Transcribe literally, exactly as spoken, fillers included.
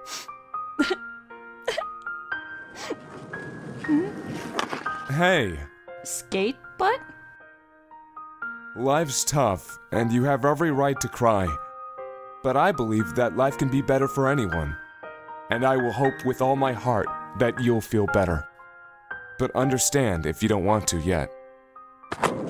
Hey. Skatebutt? Life's tough, and you have every right to cry. But I believe that life can be better for anyone. And I will hope with all my heart that you'll feel better. But understand if you don't want to yet.